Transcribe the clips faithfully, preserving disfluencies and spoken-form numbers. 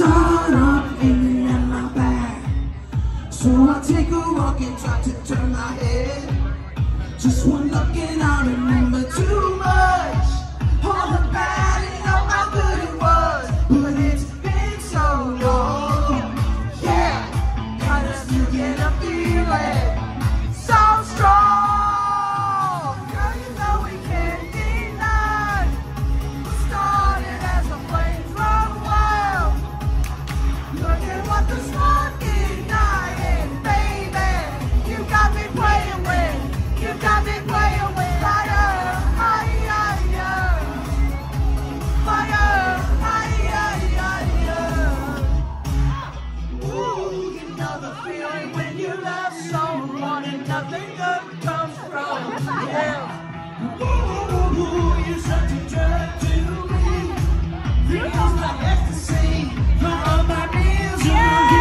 sun up in at my back. So I take a walk and try to turn my head. Just one look and I remember too much. All the bad and all how good it was. But it's been so long. Yeah, kinda still get a feeling so strong. Girl, you know we can't deny. We started as a flamethrower wild. Look at what the spark ignited, baby. You got me playing with. You got me playing with fire, fire, fire, fire. Ooh, you know the feeling when you love someone and nothing good comes from. Yeah. Ooh, you're such a drug to me. Feels like ecstasy for all my meals. Yeah.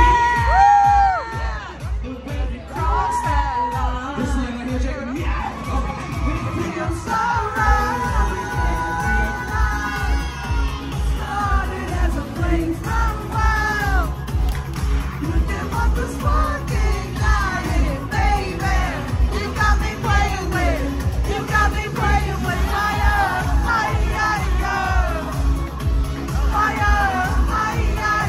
But when you cross that line, this nigga here checking me out. Feels so right. Started as a flamethrower wild. Look at what the spark ignited, baby. You got me playing with. You got me playing with fire, fire, fire, fire, fire,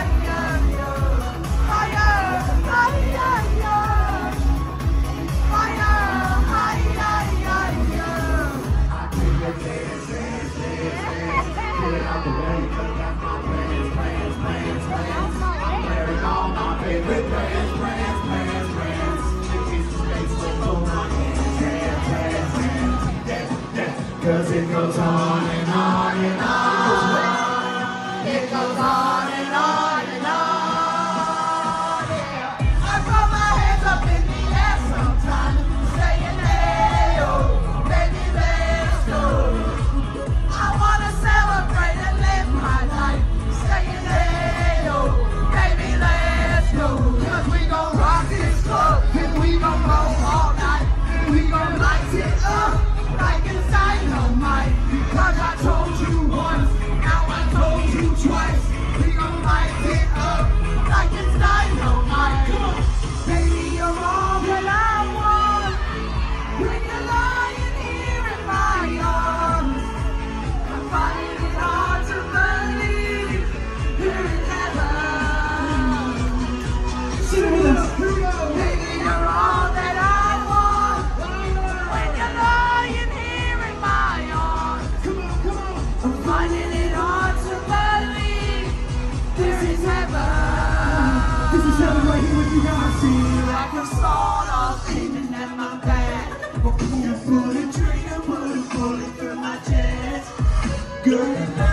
Cause it goes on and on and on. It goes on and on and on. Yeah. I throw my hands up in the air sometimes, saying, hey, oh, baby, let's go. I wanna celebrate and live my life, saying, hey, oh, baby, let's go. Cause we gon' rock this club, and we gon' go all night, and we gon' light it up like it's dynamite. Because I told you once, now I told you twice, we gon' light it up like it's dynamite. Come on. Baby, you're all that I want. When you're lying here in my arms, I'm finding it hard to believe you're in heaven. Sing it with us. Here we go. Baby, you're all that I want. When you're lying here in my arms, come on, come on. I'm finding it hard to believe this is heaven. This is heaven right here with you guys. See, like a salt off aiming at my back. Put a trigger, put a bullet through my chest. Girl,